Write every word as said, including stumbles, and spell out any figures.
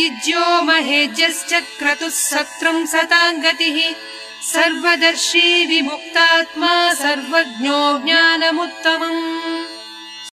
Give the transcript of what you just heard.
युज्यो महेज्यश्च क्रतुः सत्रम् सताम् गतिः सर्वदर्शी विमुक्तात्मा सर्वज्ञो ज्ञानमुत्तमम्।